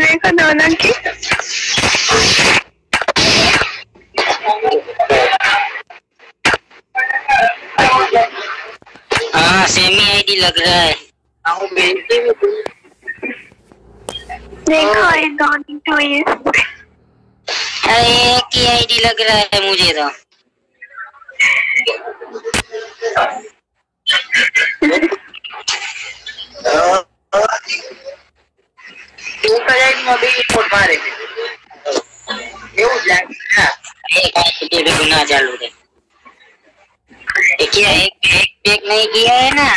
देखो दोनों की। हाँ सेमी आईडी लग रहा है। देखो ये दोनों तो ये। अरे एक ही आईडी लग रहा है मुझे तो। गुना चालू है क्या? एक पेक नहीं किया है ना।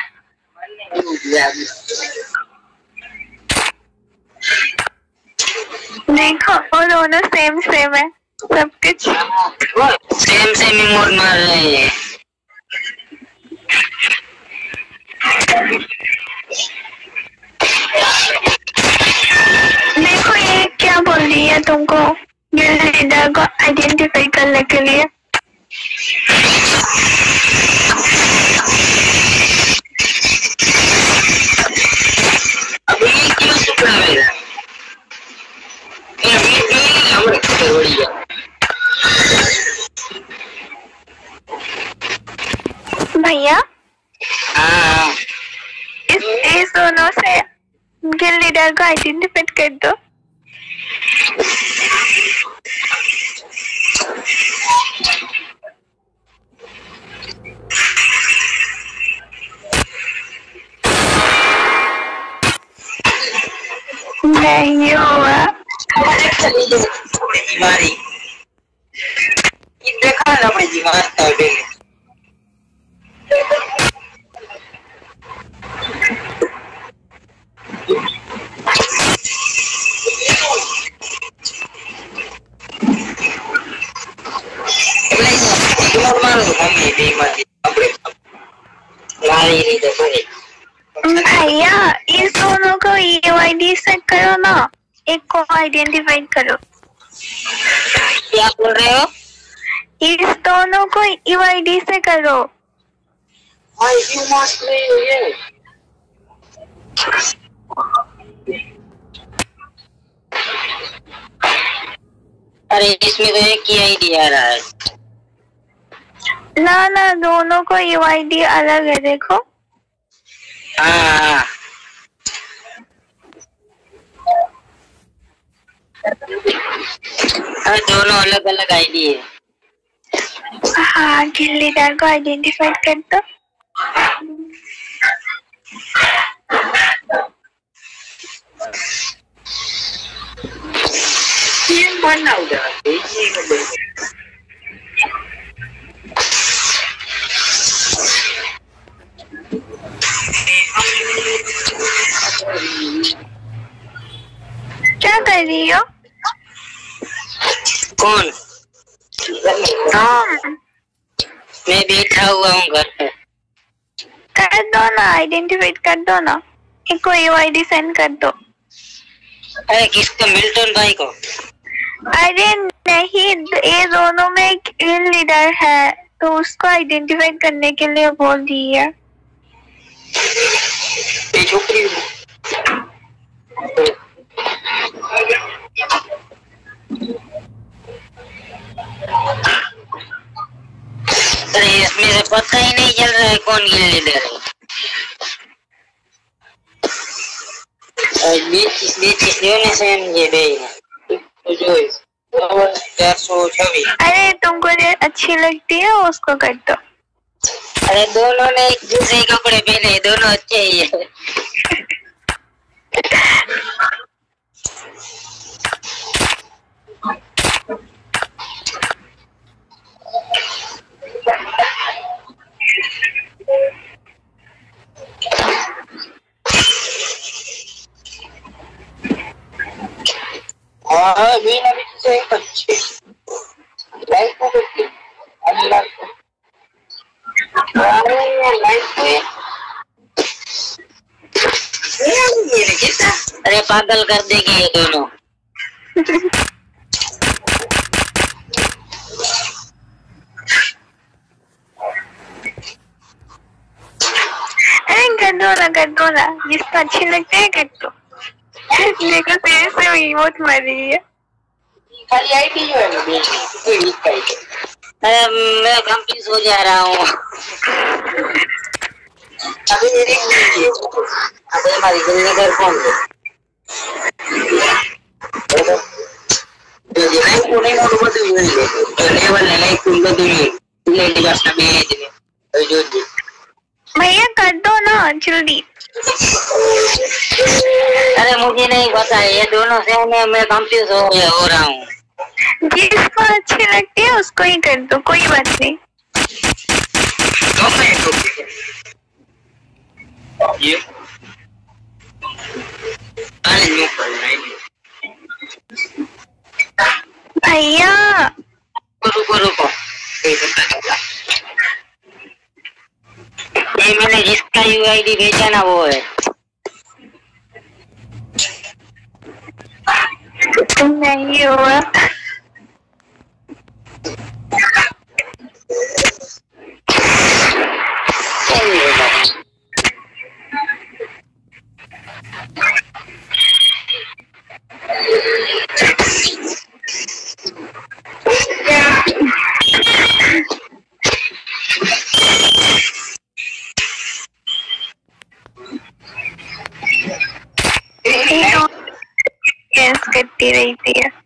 देखो वो दोनों सेम सेम है सब कुछ। सेम सेम ही मोड़ मार रहे हैं। देखो ये क्या बोल रही है तुमको गिल्ड लीडर को आइडेंटिफाई करने के लिए। अभी क्यों चुप रहा है? भैया हाँ इस दोनों से गिल्ड लीडर को आइडेंटिफाई कर दो। नहीं हुआ। बीमारी देखा ना भाई बीमार भैया इस दोनों को यूआईडी से करो ना, एक को आइडेंटिफाई करो। क्या बोल रहे हो? इस दोनों को यूआईडी से करो। अरे इसमें तो एक ही आईडी आ रहा है। ना ना दोनों को यूआईडी अलग है देखो। हाँ दोनों अलग अलग आईडी है। हाँ गिल्ड लीडर को आइडेंटिफाई कर दो। क्या कर रही हो? कौन? मैं बैठा हुआ हूँ घर पे। कर दो ना, आइडेंटिफाई कर दो ना, एक को यूआईडी सेंड कर दो। अरे किसको? मिल्टन भाई को? अरे नहीं, ये दोनों में एक गिल्ड लीडर है तो उसको आइडेंटिफाई करने के लिए बोल रही है। अरे इसमें से पता ही नहीं चल रहा है कौन गिल्ड लीडर है। अरे तुमको जो अच्छी लगती है उसको कर दो। अरे दोनों ने एक दूसरे कपड़े पहने, दोनों अच्छे ही है। हाँ बिना भी से अच्छे लाइफ को देखिए अल्लाह को। अरे पागल कर देंगे ये दोनों। अरे कर दो ना, जिसको अच्छी लगती है कर दो। देखो तेरे से हुई बहुत मर रही है। खाली आईडी जो है ना कोई लिखा है। अरे मैं कंफ्यूज हो जा रहा हूँ। अबे मेरी अबे हमारी गली घर कौन है? तो ये लाइक को नहीं मालूम होती है तो लेवल लाइक तुम लोग ले ले बस ना भेज दे तो जो भैया कर दो ना जल्दी। अरे मुझे नहीं पता है ये दोनों से मैं कंफ्यूज हो रहा हूँ। जिसको अच्छी लगती है उसको ही कर दो, कोई बात नहीं। ये भैया रुको ये मैंने जिसका यूआईडी भेजा ना वो है। नहीं हुआ। करती रहती है।